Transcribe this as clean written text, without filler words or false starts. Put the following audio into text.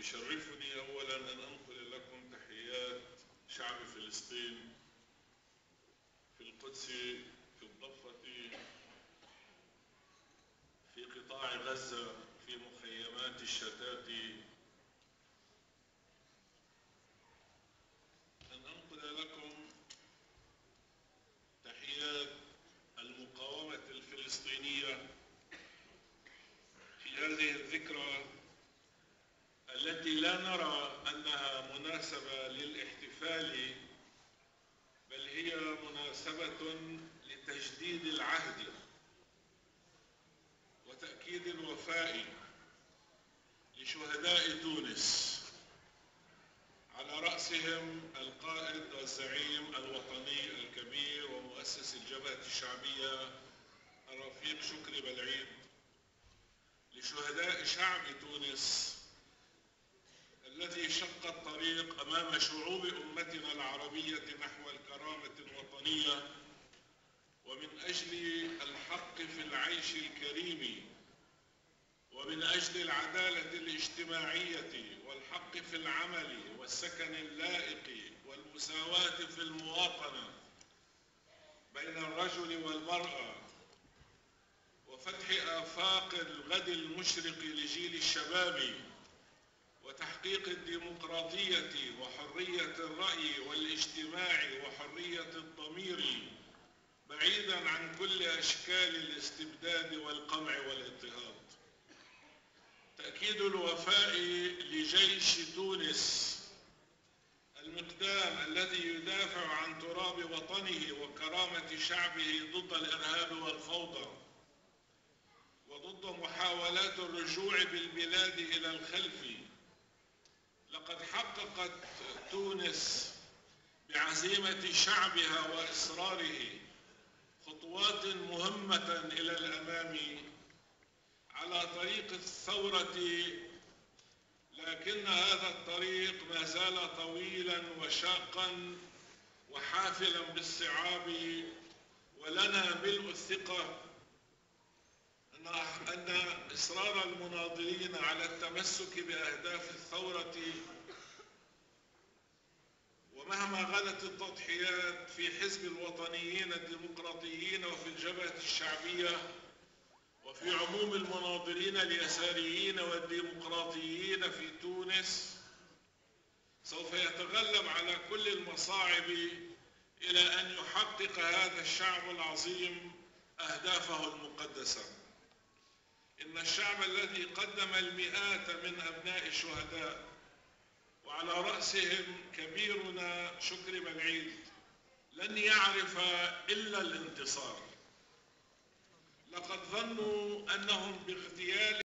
يشرفني أولا أن أنقل لكم تحيات شعب فلسطين في القدس، في الضفة، في قطاع غزة، في مخيمات الشتات، أن أنقل لكم تحيات المقاومة الفلسطينية في هذه الذكرى التي لا نرى أنها مناسبة للاحتفال، بل هي مناسبة لتجديد العهد وتأكيد الوفاء لشهداء تونس، على رأسهم القائد والزعيم الوطني الكبير ومؤسس الجبهة الشعبية الرفيق شكري بلعيد، لشهداء شعب تونس الذي شق الطريق أمام شعوب أمتنا العربية نحو الكرامة الوطنية ومن أجل الحق في العيش الكريم، ومن أجل العدالة الاجتماعية والحق في العمل والسكن اللائق والمساواة في المواطنة بين الرجل والمرأة، وفتح آفاق الغد المشرق لجيل الشباب، وتحقيق الديمقراطية وحرية الرأي والاجتماع وحرية الضمير بعيدا عن كل أشكال الاستبداد والقمع والاضطهاد. تأكيد الوفاء لجيش تونس المقدام الذي يدافع عن تراب وطنه وكرامة شعبه ضد الإرهاب والفوضى وضد محاولات الرجوع بالبلاد إلى الخلف. لقد حققت تونس بعزيمة شعبها وإصراره خطوات مهمة إلى الأمام على طريق الثورة، لكن هذا الطريق ما زال طويلا وشاقا وحافلا بالصعاب، ولنا ملء الثقة أن إصرار المناضلين على التمسك بأهداف الثورة ومهما غلت التضحيات في حزب الوطنيين الديمقراطيين وفي الجبهة الشعبية وفي عموم المناضلين اليساريين والديمقراطيين في تونس، سوف يتغلب على كل المصاعب إلى أن يحقق هذا الشعب العظيم أهدافه المقدسة. إن الشعب الذي قدم المئات من أبناء الشهداء وعلى رأسهم كبيرنا شكري بلعيد لن يعرف إلا الانتصار. لقد ظنوا أنهم باغتيال